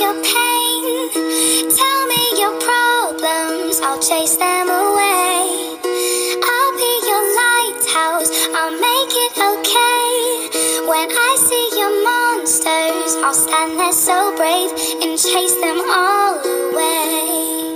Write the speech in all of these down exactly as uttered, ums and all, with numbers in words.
your pain. Tell me your problems, I'll chase them away. I'll be your lighthouse, I'll make it okay. When I see your monsters, I'll stand there so brave and chase them all away.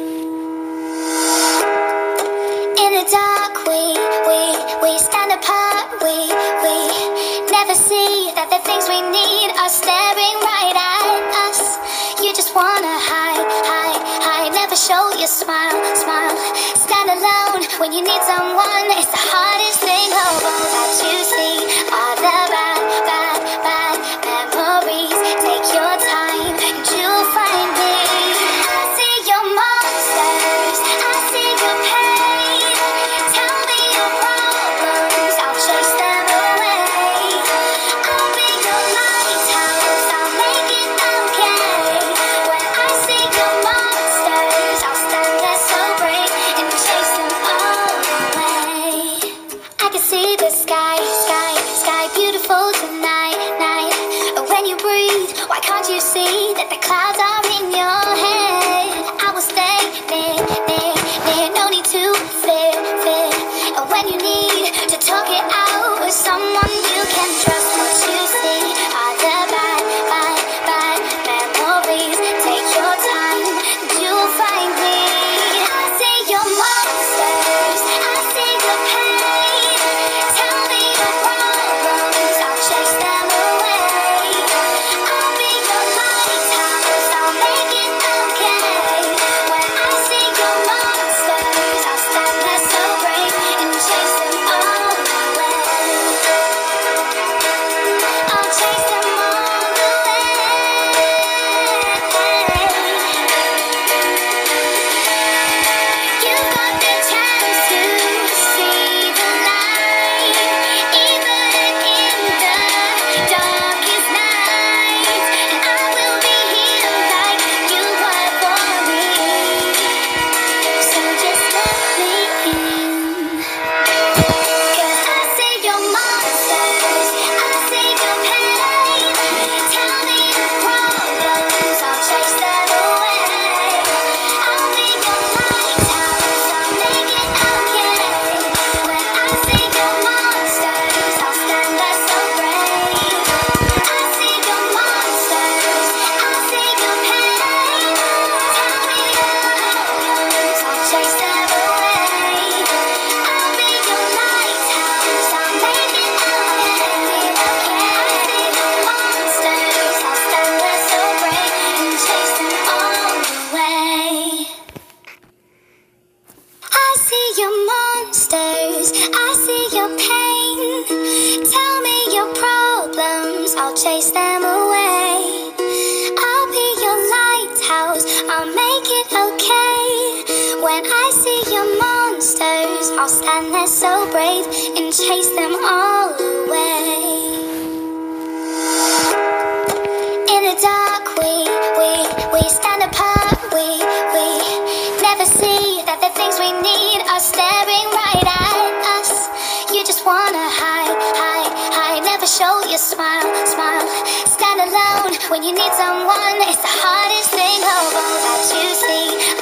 In the dark, we, we, we stand apart, we, we never see that the things we need are staring right at us. You just wanna hide, hide, hide, never show your smile, smile. Stand alone when you need someone, it's the hardest thing of all that you see. All the bad, bad, bad memories, take your time and you'll find me. I see your monsters, I see your pain. Tell me your problems, I'll chase them away. I'll be your lighthouse, I'll make it okay. When I see your monsters, I'll stand there so brave and chase them all away. I can see the sky, sky, sky beautiful tonight, night. When you breathe, why can't you see that the clouds are in your head? I will stay near, near, near, no need to fear, fear. And when you need to talk it out with someone you can trust, what you see are the bad, bad, bad memories. Take your time, you'll find me. I see your monsters, I see your pain. Tell me your problems, I'll chase them away. I'll be your lighthouse, I'll make it okay. When I see your monsters, I'll stand there so brave and chase them all away. I'll chase them all away. You've got the chance to see the light, even in the darkest night. And I will be here like you were for me. So just let me in. 'Cause I see your monsters, I see your pain. Tell me your problems, I'll chase them away. I'll be your lighthouse, I'll make it okay. When I see your monsters, I'll stand there so brave. I see your monsters, I see your pain. Tell me your problems, I'll chase them away. I'll be your lighthouse, I'll make it okay, okay. I see your monsters, I'll stand there so brave and chase them all away. I see your monsters, I see your pain. Tell me your problems, I'll chase them away. I'll be your lighthouse, I'll make it okay. When I see your monsters, I'll stand there so brave and chase them all away. In the dark, we, we, we stand apart, we, we never see that the things we need are staring right at us. You just wanna hide, hide, hide, never show your smile, smile. Stand alone when you need someone, it's the hardest thing of all that you see.